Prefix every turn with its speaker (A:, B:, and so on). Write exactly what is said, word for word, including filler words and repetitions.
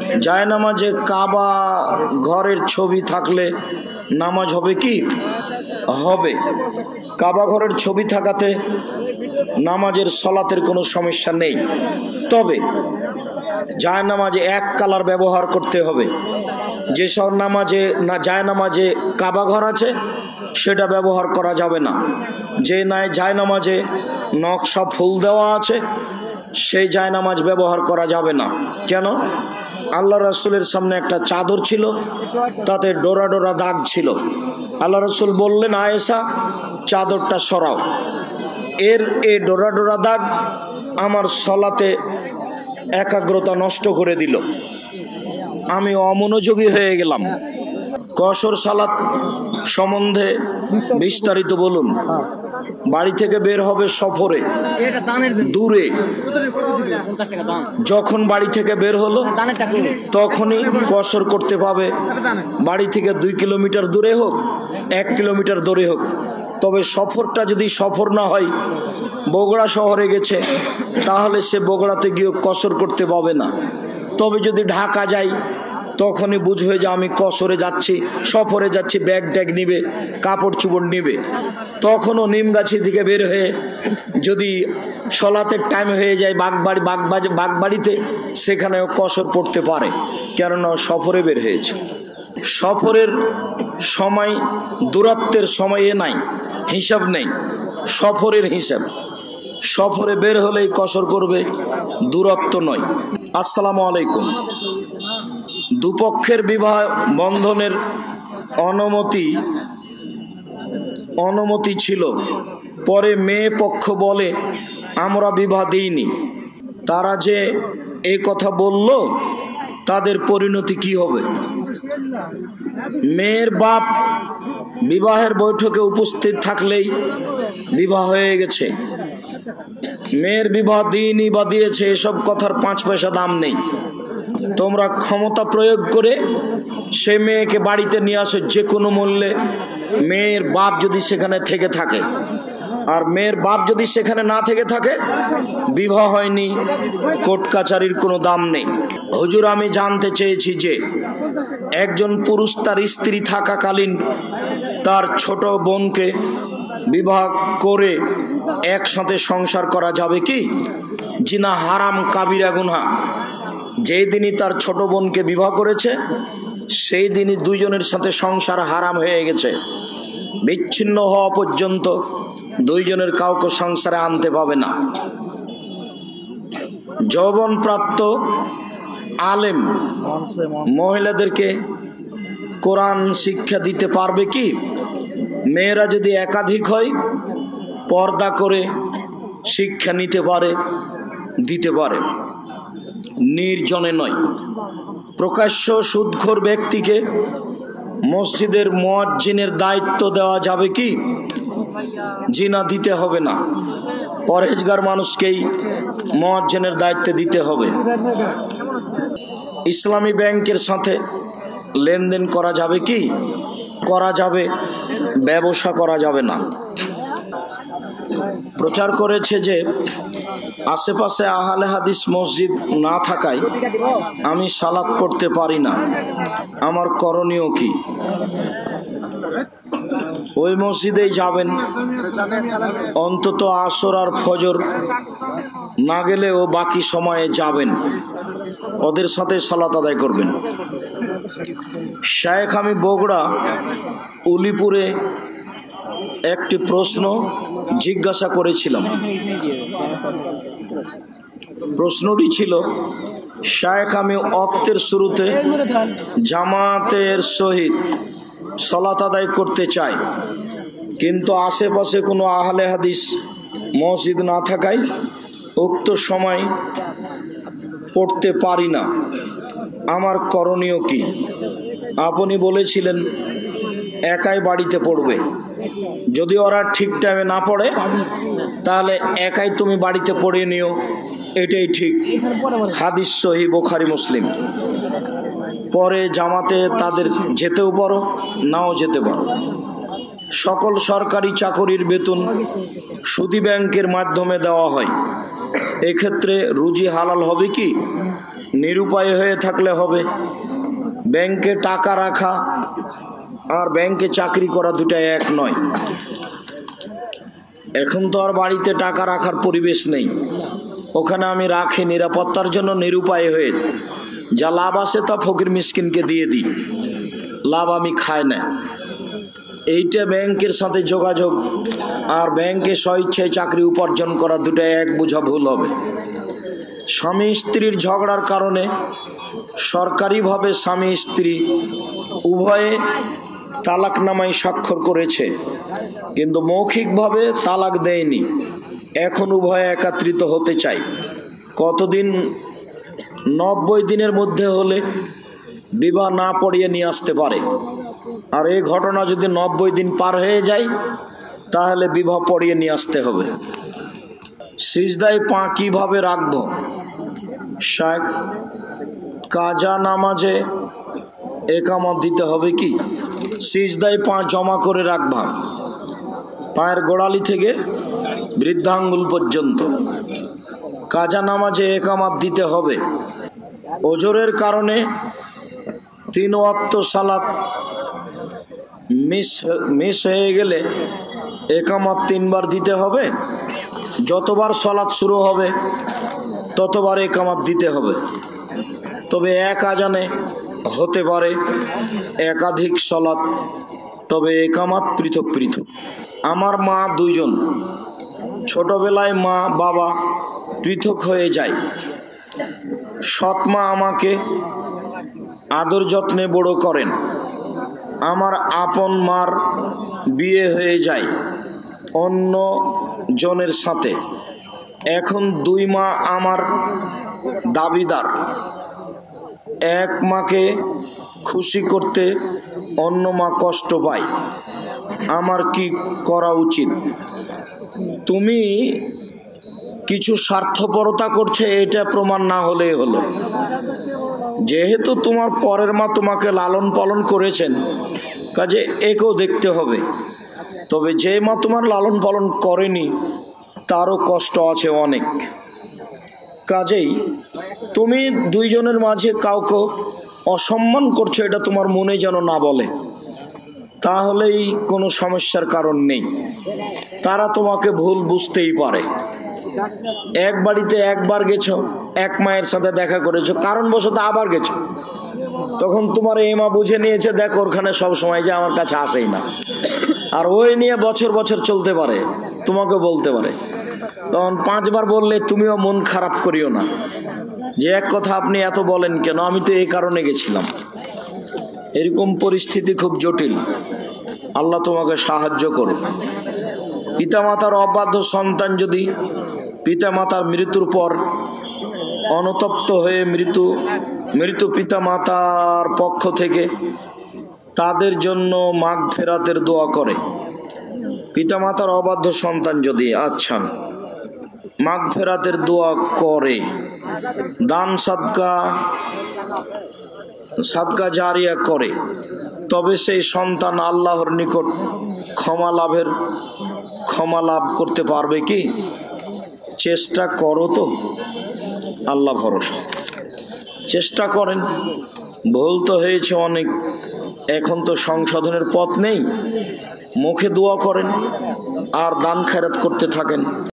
A: জায়নামাজে কাবা ঘরের ছবি থাকলে নামাজ হবে কি? হবে। কাবা ঘরের ছবি থাকাতে নামাজের সলাতের কোনো সমস্যা নেই। তবে জায়নামাজে এক কালার ব্যবহার করতে হবে। যেসব নামাজে না জায়নামাজে কাবা ঘর আছে সেটা ব্যবহার করা যাবে না। যে নাই জায়নামাজে নকশা ফুল দেওয়া আছে সেই জায়নামাজ ব্যবহার করা যাবে না। কেন? আল্লাহ রাসূলের সামনে একটা চাদর ছিল, তাতে ডোরা ডোরা দাগ ছিল। আল্লাহ রাসূল বললেন, আয়েশা চাদরটা সরাও, এর এই ডোরা ডোরা দাগ আমার সলাতে একাগ্রতা নষ্ট করে দিল, আমি অমনোযোগী হয়ে গেলাম। কসর সালাত সম্বন্ধে বিস্তারিত বলুন। বাড়ি থেকে বের হবে সফরে, দূরে, যখন বাড়ি থেকে বের হলো তখনই কসর করতে পাবে। বাড়ি থেকে দুই কিলোমিটার দূরে হোক, এক কিলোমিটার দূরে হোক। তবে সফরটা যদি সফর না হয়, বগুড়া শহরে গেছে, তাহলে সে বগুড়াতে গিয়ে কসর করতে পাবে না। তবে যদি ঢাকা যাই, তখনই বুঝবে যে আমি কসরে যাচ্ছি, সফরে যাচ্ছি, ব্যাগ ট্যাগ নিবে, কাপড় চুপড় নিবে। তখনও নিমগাছি থেকে বের হয়ে যদি সলাতের টাইম হয়ে যায় বাগবাড়ি বাগবাজি বাগবাড়িতে, সেখানেও কসর পড়তে পারে, কেননা সফরে বের হয়েছে। সফরের সময় দূরত্বের সময়ে নাই, হিসাব নেই, সফরের হিসাব। সফরে বের হলেই কসর করবে, দূরত্ব নয়। আসসালামু আলাইকুম। দুপক্ষের বিবাহ বন্ধনের অনুমতি অনুমতি ছিল, পরে মেয়ে পক্ষ বলে আমরা বিবাহ দিইনি। তারা যে এই কথা বলল, তাদের পরিণতি কি হবে? মেয়ের বাপ বিবাহের বৈঠকে উপস্থিত থাকলেই বিবাহ হয়ে গেছে। মেয়ের বিবাহ দিইনি বা দিয়েছে, এসব কথার পাঁচ পয়সা দাম নেই। তোমরা ক্ষমতা প্রয়োগ করে সে মেয়েকে বাড়িতে নিয়ে আসো যে কোনো মূল্যে, মেয়ের বাপ যদি সেখানে থেকে থাকে। আর মেয়ের বাপ যদি সেখানে না থেকে থাকে, বিবাহ হয়নি, কোর্ট কাচারির কোনো দাম নেই। হুজুর, আমি জানতে চেয়েছি যে একজন পুরুষ তার স্ত্রী থাকাকালীন তার ছোট বোনকে বিবাহ করে একসাথে সংসার করা যাবে কি? জিনা হারাম, কাবিরা গুনাহ। যেই দিনই তার ছোট বোনকে বিবাহ করেছে, সেই দিনই দুইজনের সাথে সংসার হারাম হয়ে গেছে। বিচ্ছিন্ন হওয়া পর্যন্ত দুইজনের কাউকে সংসারে আনতে পাবে না। যৌবনপ্রাপ্ত আলেম মহিলাদেরকে কোরআন শিক্ষা দিতে পারবে কি? মেয়েরা যদি একাধিক হয়, পর্দা করে শিক্ষা নিতে পারে, দিতে পারে, নির্জনে নয়। প্রকাশ্য সুদখোর ব্যক্তিকে মসজিদের মুয়াজ্জিনের দায়িত্ব দেওয়া যাবে কি? জি না, দিতে হবে না। পরহেজগার মানুষকেই মুয়াজ্জিনের দায়িত্ব দিতে হবে। ইসলামী ব্যাংকের সাথে লেনদেন করা যাবে কি? করা যাবে, ব্যবসা করা যাবে না। প্রচার করেছে যে আশেপাশে আহলে হাদিস মসজিদ না থাকায় আমি সালাত পড়তে পারি না, আমার করণীয় কি? ওই মসজিদেই যাবেন, অন্তত আসর আর ফজর না গেলেও বাকি সময়ে যাবেন, ওদের সাথে সালাত আদায় করবেন। শায়েখ, আমি বগুড়া উলিপুরে একটি প্রশ্ন জিজ্ঞাসা করেছিলাম। প্রশ্নটি ছিল, শায়েখ, আমি ওয়াক্তের শুরুতে জামাতের সহিত সালাত আদায় করতে চাই, কিন্তু আশেপাশে কোনো আহলে হাদিস মসজিদ না থাকায় উক্ত সময় পড়তে পারি না, আমার করণীয় কি? আপনি বলেছিলেন একাই বাড়িতে পড়বে, যদি ওরা ঠিক টাইমে না পড়ে তাহলে একাই তুমি বাড়িতে পড়ে নিও, এটাই ঠিক। হাদিস সহিহ বুখারী মুসলিম। পরে জামাতে তাদের যেতেও পারো, নাও যেতে পারো। সকল সরকারি চাকরির বেতন সুদী ব্যাংকের মাধ্যমে দেওয়া হয়, এক্ষেত্রে রুজি হালাল হবে কি? নিরুপায় হয়ে থাকলে হবে। ব্যাংকে টাকা রাখা আর ব্যাংকে চাকরি করা দুটা এক নয়। এখন তো আর বাড়িতে টাকা রাখার পরিবেশ নেই, ওখানে আমি রাখি নিরাপত্তার জন্য নিরুপায় হয়ে। যা লাভ আসে তা ফকির মিসকিনকে দিয়ে দিই, লাভ আমি খাই না। এইটা ব্যাংকের সাথে যোগাযোগ আর ব্যাংকে স্বইচ্ছায় চাকরি উপার্জন করা দুটো এক বোঝা ভুল হবে। স্বামী স্ত্রীর ঝগড়ার কারণে সরকারিভাবে স্বামী স্ত্রী উভয়ে তালাকনামায় স্বাক্ষর করেছে, কিন্তু মৌখিকভাবে তালাক দেয়নি। এখন উভয়ে একত্রিত হতে চাই। কতদিন? নব্বই দিনের মধ্যে হলে বিবাহ না পড়িয়ে নিয়ে আসতে পারে। আর এই ঘটনা যদি নব্বই দিন পার হয়ে যায় তাহলে বিবাহ পড়িয়ে নিয়ে আসতে হবে। সিজদায় পা কিভাবে রাখবো? শেখ, কাজা নামাজে একামত দিতে হবে কি? সিজদায় পা জমা করে রাখবা, পায়ের গোড়ালি থেকে বৃদ্ধাঙ্গুল পর্যন্ত। কাজা নামাজে একামত দিতে হবে। ওজরের কারণে তিন ওয়াক্ত সালাত মিস মিস হয়ে গেলে একামত তিনবার দিতে হবে। যতবার সালাত শুরু হবে ততবার একামত দিতে হবে। তবে এক আজানে হতে পারে একাধিক সালাত, তবে একামত পৃথক পৃথক। আমার মা দুইজন, ছোটবেলায় মা বাবা পৃথক হয়ে যায়। সৎ মা আমাকে আদর যত্নে বড় করেন। আমার আপন মার বিয়ে হয়ে যায় অন্য জনের সাথে। এখন দুই মা আমার দাবিদার। এক মাকে খুশি করতে অন্য মা কষ্ট পায়। আমার কি করা উচিত? তুমি কিছু স্বার্থপরতা করছে এটা প্রমাণ না হলেই হলো। যেহেতু তোমার পরের মা তোমাকে লালন পালন করেছেন, কাজে একেও দেখতে হবে। তবে যে মা তোমার লালন পালন করেনি তারও কষ্ট আছে অনেক। কাজেই তুমি দুইজনের মাঝে কাউকে অসম্মান করছো, এটা তোমার মনে যেন না বলে, তাহলেই কোনো সমস্যার কারণ নেই। তারা তোমাকে ভুল বুঝতেই পারে। এক বাড়িতে একবার গেছো, এক মায়ের সাথে দেখা করেছো, কারণবশত আবার গেছো, তখন তোমার এই মা বুঝে নিয়েছে দেখ ওখানে সব সময় যে আমার কাছে আসেই না, আর ওই নিয়ে বছর বছর চলতে পারে, তোমাকে বলতে পারে। তখন পাঁচবার বললে তুমিও মন খারাপ করিও না যে এক কথা আপনি এত বলেন কেন, আমি তো এই কারণে গেছিলাম। এরকম পরিস্থিতি খুব জটিল। আল্লাহ তোমাকে সাহায্য করুন। পিতামাতার অবাধ্য সন্তান যদি পিতামাতার মৃত্যুর পর অনুতপ্ত হয়ে মৃত্যু মৃত্যু পিতামাতার পক্ষ থেকে তাদের জন্য মাগফিরাতের দোয়া করে, পিতামাতার অবাধ্য সন্তান যদি আচ্ছা মাগফিরাতের দোয়া করে, দান সাদকা সাদকা জারিয়া করে, তবে সেই সন্তান আল্লাহর নিকট ক্ষমা লাভের ক্ষমা লাভ করতে পারবে কি? চেষ্টা করো তো, আল্লাহ ভরসা। চেষ্টা করেন। ভুল তো হয়েছে অনেক, এখন তো সংশোধনের পথ নেই। মুখে দোয়া করেন আর দান খেরাত করতে থাকেন।